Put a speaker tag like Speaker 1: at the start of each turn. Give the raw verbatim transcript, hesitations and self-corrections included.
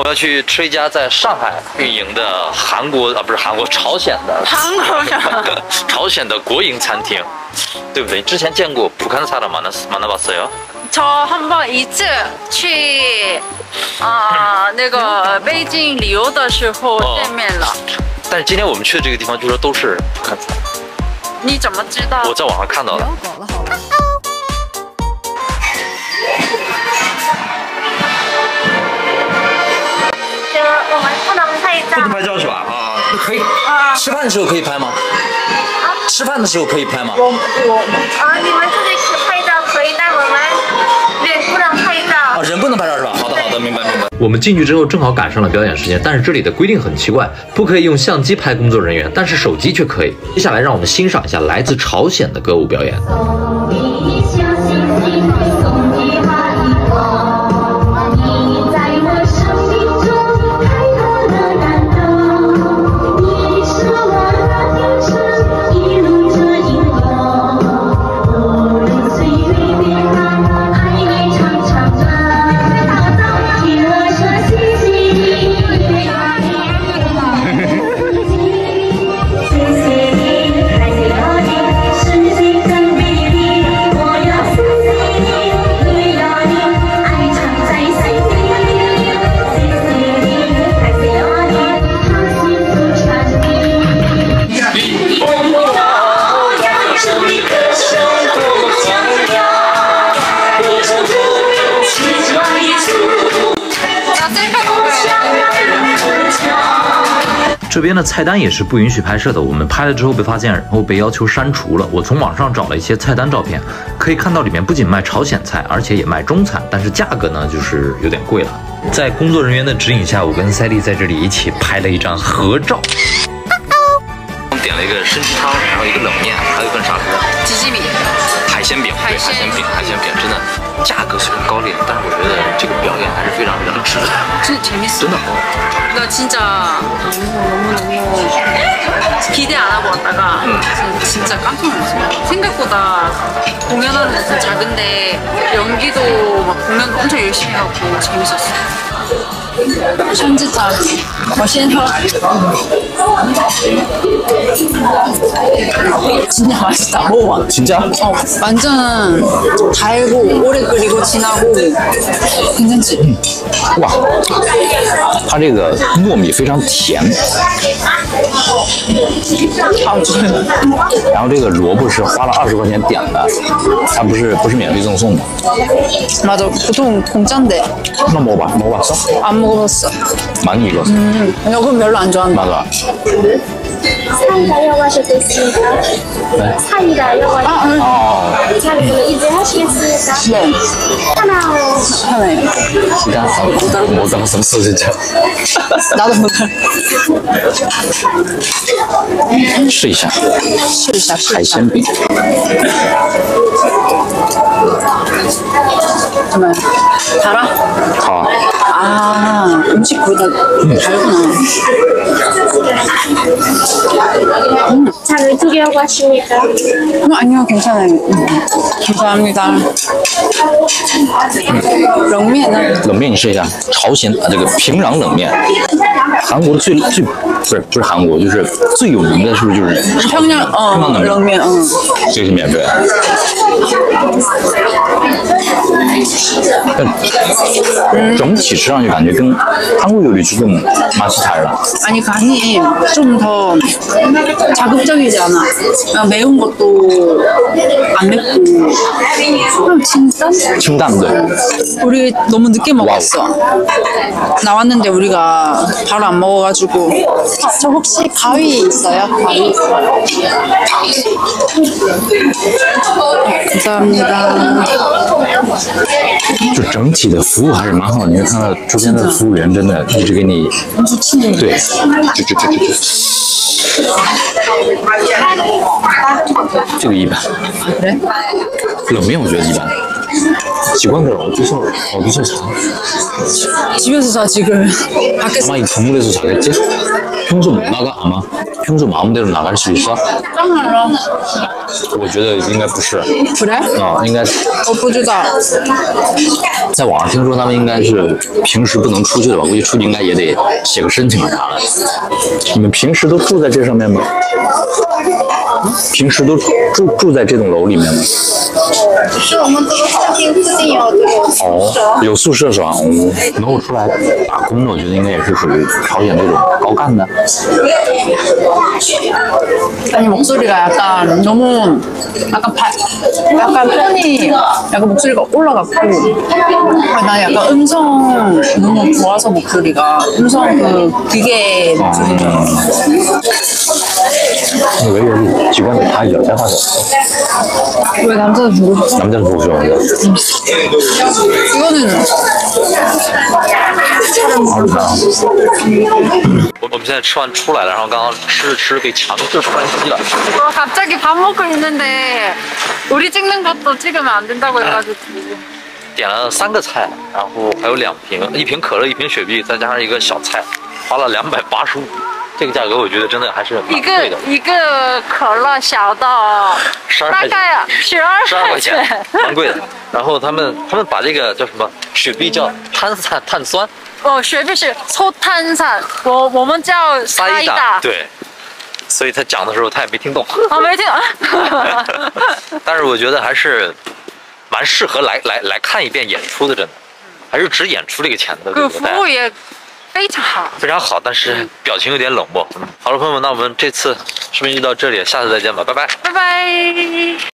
Speaker 1: 我要去吃一家在上海运营的韩国啊，不是韩国，朝鲜的
Speaker 2: 韩国的
Speaker 1: 朝鲜的国营餐厅，对不对？之前见过북한 사람 만나 만나봤어요？
Speaker 2: 저 한 번一次去啊、呃、那个北京旅游的时候见面了。哦、
Speaker 1: 但是今天我们去的这个地方，据说都是북한菜。
Speaker 2: 你怎么知道？
Speaker 1: 我在网上看到的。
Speaker 3: 我们不能拍照。
Speaker 1: 不能拍照是吧？啊，可以。啊，吃饭的时候可以拍吗？啊，吃饭的时候可以拍吗？
Speaker 3: 我我啊，你们自己去拍照可以，但我们人不能拍照。
Speaker 1: 啊，人不能拍照是吧？好的好的，明白明白。
Speaker 4: 我们进去之后正好赶上了表演时间，但是这里的规定很奇怪，不可以用相机拍工作人员，但是手机却可以。接下来让我们欣赏一下来自朝鲜的歌舞表演。这边的菜单也是不允许拍摄的，我们拍了之后被发现，然后被要求删除了。我从网上找了一些菜单照片，可以看到里面不仅卖朝鲜菜，而且也卖中餐，但是价格呢就是有点贵了。在工作人员的指引下，我跟赛丽在这里一起拍了一张合照。
Speaker 1: 我们点了一个参鸡汤，然后一个冷面，还有一份啥来着？
Speaker 2: 鸡鸡米。海鲜饼，
Speaker 1: 对，海鲜饼，海鲜饼真的价格虽然高廉，但是我觉得这个表演还是非常非常值得。
Speaker 2: 真재밌어。
Speaker 1: 真的好。
Speaker 2: 나 진짜 너무 너무 너무 기대 안 하고 왔다가 응. 진짜 깜짝 놀랐어요. 생각보다 공연하는 데는 작은데 연기도 막 공연도 엄청 열심히 하고 재밌었어요. 参鸡汤，我先喝。진짜 맛있다. 먹어봐.
Speaker 1: 진짜?
Speaker 2: 어, 완전 달고 오래 끓이고 진하고 괜찮지?
Speaker 1: 음. 哇，它这个糯米非常甜，
Speaker 2: 好吃。
Speaker 1: 然后这个萝卜是花了二十块钱点的，它不是不是免费赠送的。
Speaker 2: 맞아, 보통 공짜인데.
Speaker 1: 나 먹어봐, 먹어봤어?
Speaker 2: 안 먹어봤어.
Speaker 1: 많이 익었어.
Speaker 2: 음, 이건 별로 안 좋아한다.
Speaker 1: 맞아.
Speaker 3: 사이다라고 하셨겠습니까?
Speaker 1: 네.
Speaker 3: 사이다라고 하셨습니까?
Speaker 2: 아,
Speaker 3: 아. 자, 그럼 이제 하시겠습니까?
Speaker 2: 네.
Speaker 3: 하나.
Speaker 2: 하나요.
Speaker 1: 진짜 못 알아봤어, 진짜.
Speaker 2: 나도 못 알아.
Speaker 1: 试一下，
Speaker 2: 试一下，
Speaker 1: 海鲜饼。
Speaker 2: 怎么？ 달아?
Speaker 1: 다.
Speaker 2: 아, 음식보다 음. 다르구나. 음.
Speaker 3: 장을 드리려고 하십니까?
Speaker 2: 음, 아니요, 괜찮아요. 음. 감사합니다. 음. 冷面呢？
Speaker 1: 冷面你试一下，朝鲜啊，这个平壤冷面，韩国最最不是不是韩国，就是最有名的是不是就是
Speaker 2: 평양 어冷面，嗯，
Speaker 1: 这个是免费。但整体吃上去感觉跟韩国요리조금맛이달라。
Speaker 2: 아니 간이 좀 더 자극적이지 않아. 그냥 매운 것도 안 맵고 좀清淡.
Speaker 1: 清淡对.
Speaker 2: 우리 너무 늦게 먹었어. 나왔는데 우리가 바로 안 먹어가지고. 저 혹시 가위 있어요? 가위. 감사합니다.
Speaker 1: 就整体的服务还是蛮好的，你会看到周边的服务员真的一直给你，对，就就就就就，这个一般，冷面我觉得一般，习惯了，어디서 어디서 사?
Speaker 2: 집에서 사 지금. 밖에서.
Speaker 1: 아마 이 건물에서 자겠지? 평소 못 나가 아마. 평소 마음대로 나갈 수 있어?
Speaker 2: 짱나라.
Speaker 1: 我觉得应该不是。
Speaker 2: 그래?
Speaker 1: 啊、应该是
Speaker 2: 어, 不知道。
Speaker 1: 在网上听说他们应该是平时不能出去的吧？估计出去应该也得写个申请啊啥的。你们平时都住在这上面吗？平时都住住在这栋楼里面吗？
Speaker 3: 是我们这个餐厅附近有这个宿舍。
Speaker 1: 哦，有宿舍是吧？哦，能够出来打工的，我觉得应该也是属于朝鲜那种高干的。
Speaker 2: 아니 목소리가 약간 너무 약간 바, 약간 톤이 약간 목소리가 올라갔고 아니, 난 약간 음성 너무 좋아서 목소리가 음성 그 기계 목소리
Speaker 1: 왜 여기 직원들 다 여자가서
Speaker 2: 왜 남자도 보고 싶어?
Speaker 1: 남자는 보고 싶어.
Speaker 2: 이거는
Speaker 4: 我们现在吃完出来了，然后刚刚吃着吃着被强制关机了。
Speaker 2: 어, 갑자기 밥 먹고 있는데 우리 찍는 것도 찍으면 안 된다고 해가지고
Speaker 4: 点了三个菜，然后还有两瓶，一瓶可乐，一瓶雪碧，再加上一个小菜，花了两百八十五。这个价格我觉得真的还是蛮贵
Speaker 2: 이거
Speaker 4: 的，
Speaker 2: 이거 可乐小的
Speaker 4: 十二块钱，
Speaker 2: 大概十二
Speaker 4: 十二块
Speaker 2: 块
Speaker 4: 钱，
Speaker 2: 钱。
Speaker 4: 蛮贵的。然后他们他们把这个叫什么雪碧叫碳碳碳酸
Speaker 2: 어, 雪碧是抽碳酸，我我们叫
Speaker 4: 沙伊达，
Speaker 2: 沙伊达。
Speaker 4: 对，所以他讲的时候他也没听懂。
Speaker 2: 哦，没听。
Speaker 4: 但是我觉得还是蛮适合来来来看一遍演出的，真的，还是值演出这个钱的。
Speaker 2: 그
Speaker 4: 对不
Speaker 2: 服
Speaker 4: 对？
Speaker 2: 务也非常好。
Speaker 4: 非常好，但是表情有点冷漠。好了，朋友们，那我们这次视频就到这里，下次再见吧，拜拜。
Speaker 2: 拜拜。